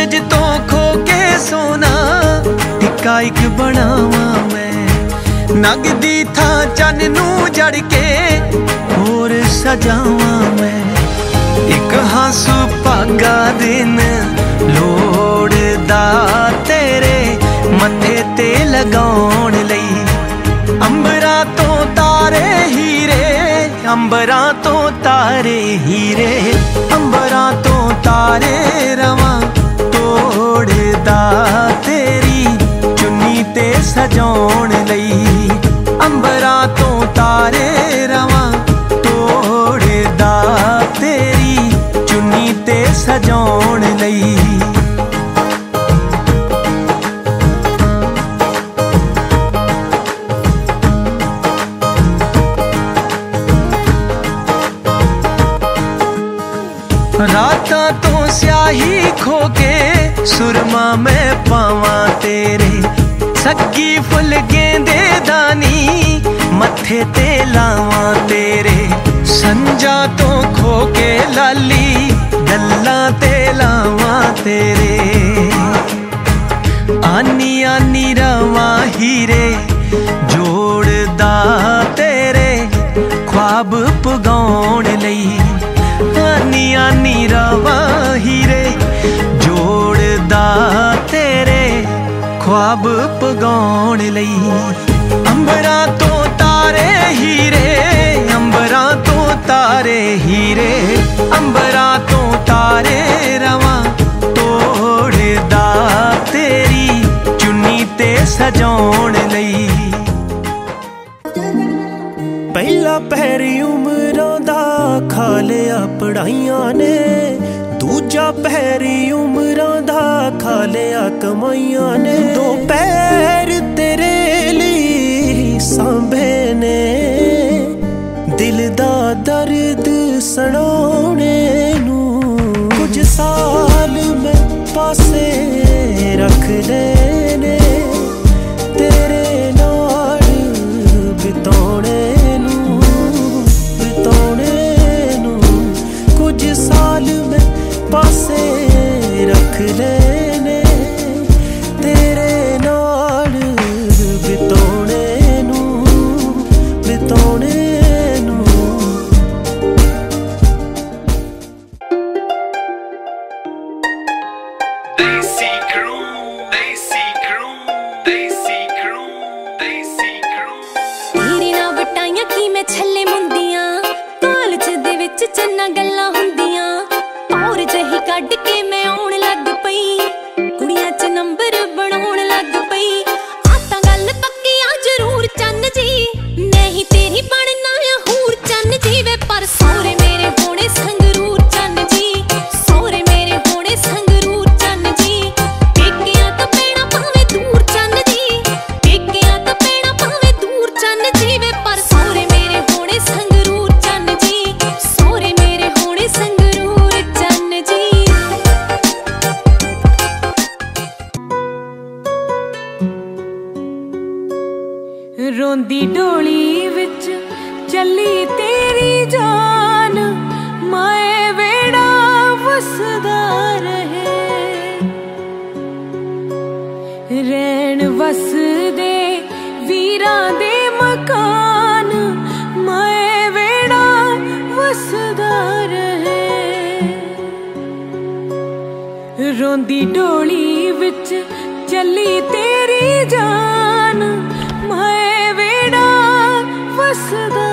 सूरज तो खो के सोना टिक्का एक बनावा मैं, नगदी था चन नू जड़ के होर सजावा मैं। एक हासू भागा दिन लोड़दा तेरे मथे ते लगाउण लई, अंबरा तो तारे हीरे, अंबरा तो तारे हीरे, अंबरा तो तारे रवां तोड़दा तेरी चुन्नी ते सजाउण लई, अंबरा तो तारे रवां तोड़दा तेरी चुन्नी ते सजाउण लई। रातां तो स्याही खो के सुरमा मैं पावां तेरे, सक्की फुल गेंदे दानी मत्थे ते लावां तेरे, संजा तो खो के लाली गल्लां ते लावां तेरे। आनी आनी रवां हीरे जोड़दा तेरे ख्वाब पुगाउण लई, आनी आनी रवां हीरे जोड़दा तेरे ख्वाब पुगाउण लई। अंबरा तो तारे हीरे, अंबरा तो तारे हीरे, अंबरा तो तारे रवां तोड़दा तेरी चुन्नी ते सजाउण लई। पहला पैरी उमरां दा खा लिया पढ़ाइयां ने, दूजा पैरी उमरां दा खा लिया कमाइयां ने, दो पैर तेरे लिए सांभे ने, दिल दा दर्द सड़ाउणे नू कुछ साल मैं पासे रख लेने, तेरे नाल बिताउणे कुछ साल में पासे रख लेने, तेरे नाल बिताउणे नू बिताउणे नू। Desi crew, Desi crew, Desi crew, Desi crew। तेरी ना बटाइयां की मैं छल्ले मुंदियां, कालज दे विच चन्ना गल्लां हुंदियां, और जही कड्ड के मैं आउण लग पई, कुड़ियां च नंबर बनाउण लग पई। आतां गल पक्की आ जरूर चन्न जी, नहीं तेरी बनना हूर चन्न जी वे, पर सौरे मेरे होने संगरूर चन्न जी, सौरे मेरे होने संगरूर चन्न जी। पेकियां तो पैणा भावें दूर चन्न जी, पेकियां तो पैणा भावें दूर चन्न जी वे, पर सौरे मेरे होने संगरूर चन्न जी, सौरे मेरे होने संगरूर चन्न जी। रोंदी डोली विच चली तेरी जान, माए वेड़ा वसदा रहे, रैन वसदे वीरां दे मकान, माए वेड़ा वसदा रहे। रोंदी डोली विच चली तेरी जान, माए वेड़ा वसदा